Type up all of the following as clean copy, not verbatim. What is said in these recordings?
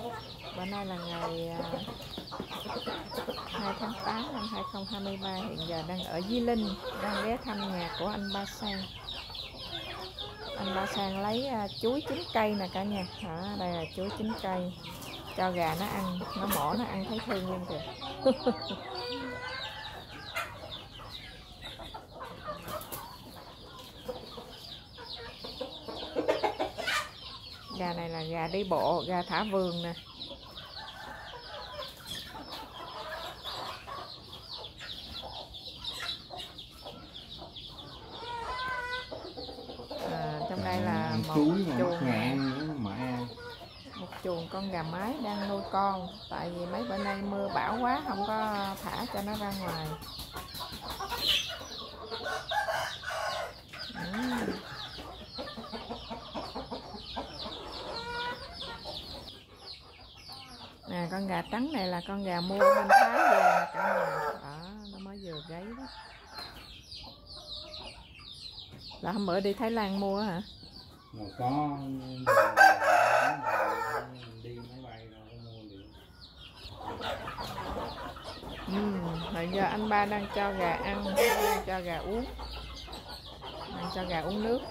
Bữa nay là ngày 2 tháng 8 năm 2023. Hiện giờ đang ở Di Linh, đang ghé thăm nhà của anh Ba Sang. Anh Ba Sang lấy chuối 9 cây nè cả nhà. Đây là chuối 9 cây. Cho gà nó ăn, nó mổ nó ăn thấy thương luôn kìa. Gà này là gà đi bộ, gà thả vườn nè. Trong đây là một chuồng con gà mái đang nuôi con. Tại vì mấy bữa nay mưa bão quá, không có thả cho nó ra ngoài. Nè, con gà trắng này là con gà mua bên Thái về nè cả nhà. Đó, nó mới vừa gáy đó. Là hôm bữa đi Thái Lan mua hả? Có đi máy bay đâu có mua được. Bây giờ anh Ba đang cho gà ăn, đang cho gà uống, đang cho gà uống nước.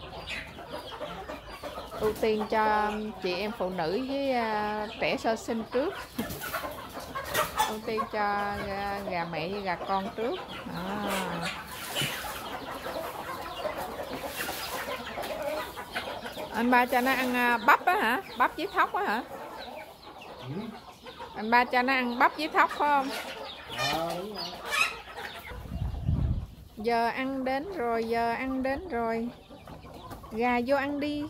Ưu tiên cho chị em phụ nữ với trẻ sơ sinh trước. Ưu tiên cho gà mẹ với gà con trước. Anh Ba cho nó ăn bắp á hả? Bắp với thóc á hả? Anh Ba cho nó ăn bắp với thóc phải không? Giờ ăn đến rồi, giờ ăn đến rồi. Gà vô ăn đi.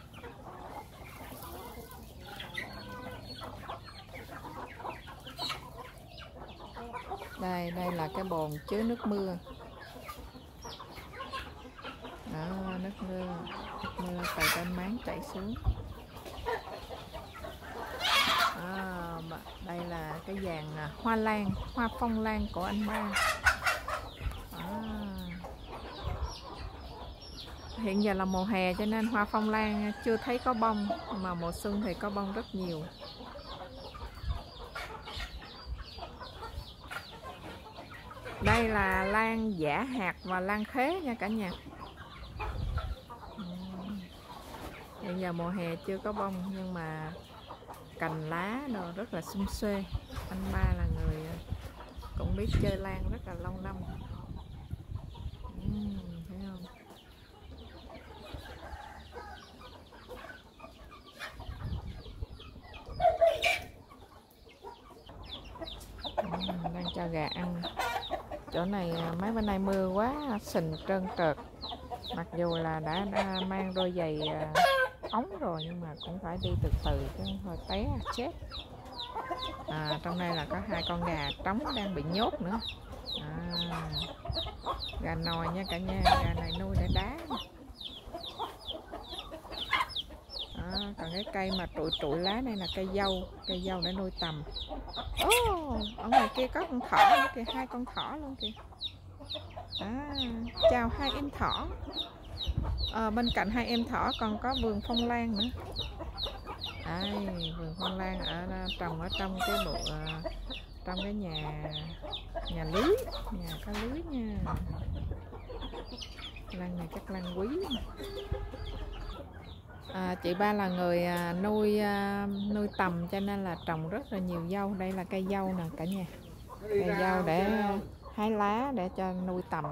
Đây là cái bồn chứa nước mưa. Đó, nước mưa từ trên máng chảy xuống. Đây là cái dàn hoa lan, hoa phong lan của anh Ba. Hiện giờ là mùa hè cho nên hoa phong lan chưa thấy có bông, mà mùa xuân thì có bông rất nhiều. Đây là lan giả hạt và lan khế nha cả nhà. Hiện giờ mùa hè chưa có bông nhưng mà cành lá đồ rất là xum xuê. Anh Ba là người cũng biết chơi lan rất là lâu năm. Thấy không? Đang cho gà ăn. Chỗ này mấy bữa nay mưa quá sình trơn trượt. Mặc dù là đã mang đôi giày ống rồi nhưng mà cũng phải đi từ từ chứ hồi té chết. Trong đây là có 2 con gà trống đang bị nhốt nữa. Gà nòi nha cả nhà, gà này nuôi để đá. Còn cái cây mà trụi lá này là cây dâu để nuôi tầm. Ở ngoài kia có con thỏ nữa kìa, 2 con thỏ luôn kìa. Chào 2 em thỏ. Bên cạnh 2 em thỏ còn có vườn phong lan nữa. Vườn phong lan trồng ở trong cái bộ trong cái nhà lưới, nhà có lưới nha. Lan này chắc lan quý. Chị Ba là người nuôi tầm cho nên là trồng rất là nhiều dâu. Đây là cây dâu nè cả nhà. Cây dâu để hái lá để cho nuôi tầm.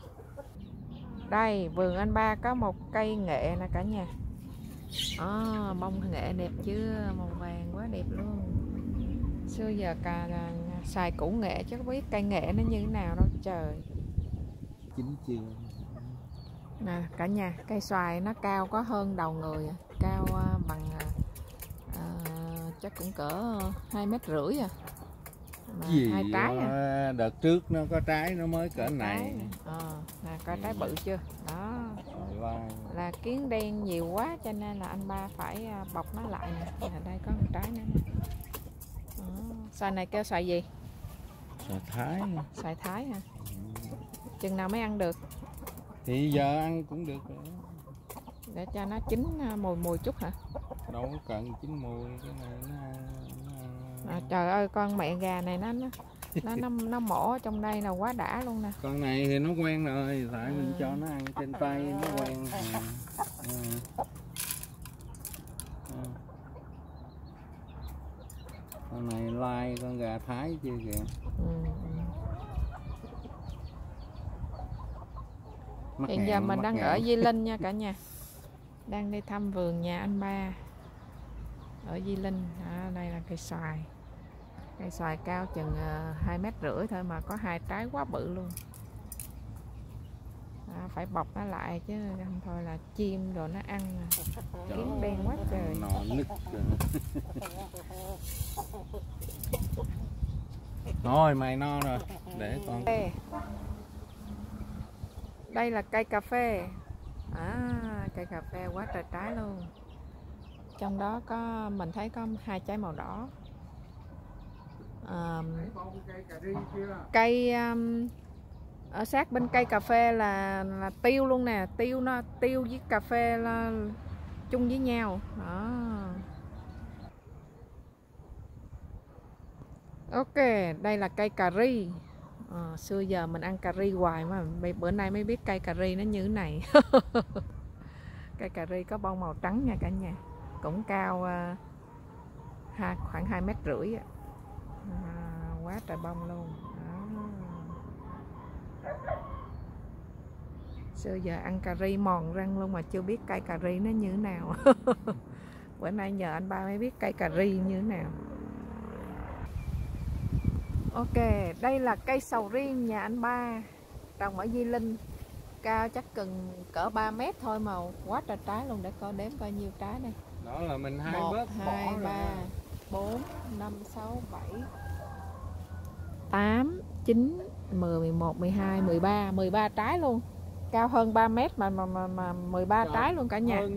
Đây vườn anh Ba có một cây nghệ nè cả nhà. Bông nghệ đẹp chưa, màu vàng quá đẹp luôn. Xưa giờ xài củ nghệ chứ có biết cây nghệ nó như thế nào đâu trời. Chín chưa nè cả nhà, cây xoài nó cao có hơn đầu người, cao bằng chắc cũng cỡ 2,5 mét à. Gì 2 trái à. Đợt trước nó có trái nó mới cỡ này. Nè coi trái bự chưa đó. Là kiến đen nhiều quá cho nên là anh Ba phải bọc nó lại nè. Ở đây có một trái nữa nè. Xoài này kêu xoài gì? Xoài Thái. Xoài Thái hả? Chừng nào mới ăn được? Thì giờ ăn cũng được rồi. Để cho nó chín mùi chút hả? đâu có cần chín mùi, cái này nó... Trời ơi, con mẹ gà này nó mổ ở trong đây là quá đã luôn nè. Con này thì nó quen rồi, tại mình cho nó ăn trên tay nó quen. Con này lai con gà Thái chưa kìa. Hiện giờ mình đang ở Di Linh nha cả nhà. Đang đi thăm vườn nhà anh Ba ở Di Linh. Đây là cây xoài. Cây xoài cao chừng 2,5 mét thôi mà có 2 trái quá bự luôn. Phải bọc nó lại chứ không thôi là chim rồi nó ăn. Kiến đen quá trời. Nó nứt rồi. Thôi mày no rồi, để con. Đây là cây cà phê. Cây cà phê quá trời trái luôn. Trong đó có mình thấy có 2 trái màu đỏ. Cây ở sát bên cây cà phê là tiêu luôn nè, tiêu với cà phê là chung với nhau. Đó. Ok, đây là cây cà ri. Xưa giờ mình ăn cà ri hoài mà bữa nay mới biết cây cà ri nó như thế này. Cây cà ri có bông màu trắng nha cả nhà, cũng cao khoảng 2,5 mét. Quá trời bông luôn. Xưa giờ ăn cà ri mòn răng luôn mà chưa biết cây cà ri nó như thế nào. Bữa nay nhờ anh Ba mới biết cây cà ri như thế nào. Ok, đây là cây sầu riêng nhà anh Ba trồng ở Di Linh, cao chắc cỡ 3 mét thôi mà quá trời trái luôn. Để coi đếm bao nhiêu trái đây. Đó là mình 1, 2, 3, 4, 5, 6, 7, 8, 9, 10, 11, 12, 13 trái luôn. Cao hơn 3 mét mà 13 trái luôn cả nhà.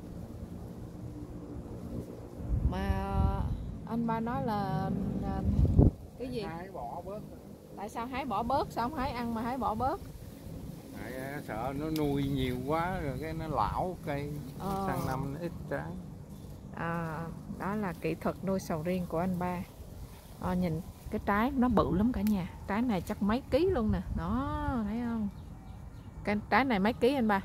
Mà anh Ba nói là cái gì? Hái bỏ bớt. Tại sao hái bỏ bớt? Sao không hái ăn mà hái bỏ bớt? Tại sợ nó nuôi nhiều quá rồi cái nó lão cây, sang năm nó ít trái. Đó là kỹ thuật nuôi sầu riêng của anh Ba. Nhìn cái trái nó bự lắm cả nhà. Trái này chắc mấy ký luôn nè. Đó, thấy không? Cái trái này mấy ký anh Ba?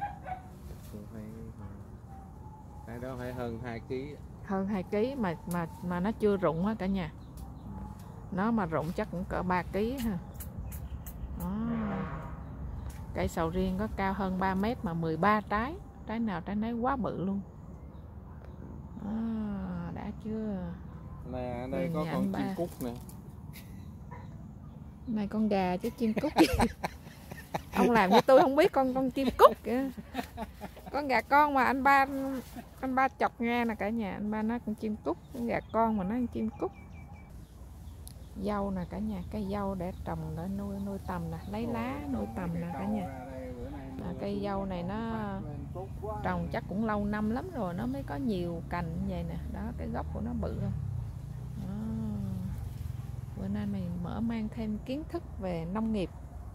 Cái đó phải hơn 2 kg. Hơn 2 kg mà nó chưa rụng á cả nhà. Nó mà rụng chắc cũng cỡ 3 kg ha. Đó. Cây sầu riêng có cao hơn 3 mét mà 13 trái. Trái nào trái nấy quá bự luôn. Đã chưa? Nè, ở đây có con chim cút nè. Này con gà chứ chim cút gì. Ông làm như tôi không biết con chim cút kìa. Con gà con mà anh ba chọc nghe nè cả nhà. Anh Ba nói con chim cút, con gà con mà nói con chim cút. Dâu nè cả nhà, cây dâu để trồng để nuôi tầm nè, lấy lá nuôi tầm nè cả nhà. Cây dâu này nó trồng chắc cũng lâu năm lắm rồi nó mới có nhiều cành như vậy nè. Đó, cái gốc của nó bự không? Bữa nay mình mở mang thêm kiến thức về nông nghiệp.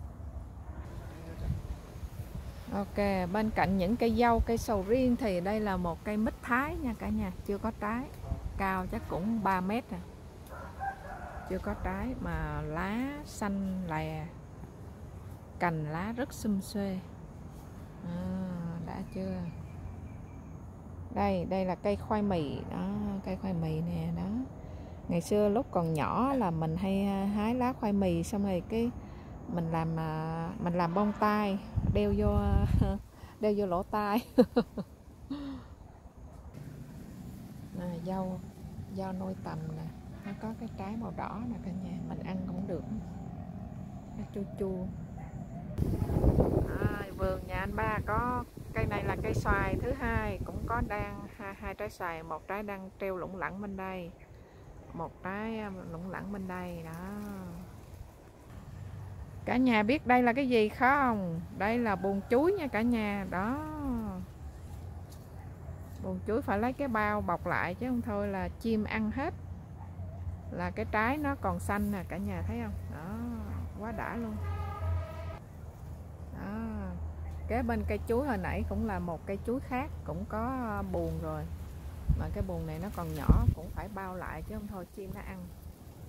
Ok, bên cạnh những cây dâu, cây sầu riêng thì đây là một cây mít Thái nha cả nhà, chưa có trái. Cao chắc cũng 3 mét rồi. Chưa có trái mà lá xanh lè, cành lá rất sum xuê. Đã chưa? Đây là cây khoai mì đó, cây khoai mì nè đó. Ngày xưa lúc còn nhỏ là mình hay hái lá khoai mì xong rồi cái mình làm bông tai đeo vô lỗ tai. Dâu nuôi tầm nè, nó có cái trái màu đỏ nè cả nhà, mình ăn cũng được, nó chua chua. Vườn nhà anh Ba có cây này là cây xoài thứ hai, cũng có đang hai trái xoài, một trái đang treo lủng lẳng bên đây, một trái lủng lẳng bên đây đó. Cả nhà biết đây là cái gì không? Đây là buồn chuối nha cả nhà. Đó, buồn chuối phải lấy cái bao bọc lại chứ không thôi là chim ăn hết. Là cái trái nó còn xanh nè cả nhà, thấy không? Đó, quá đã luôn. Đó, kế bên cây chuối hồi nãy cũng là một cây chuối khác, cũng có buồn rồi. Mà cái bùn này nó còn nhỏ, cũng phải bao lại chứ không thôi chim nó ăn.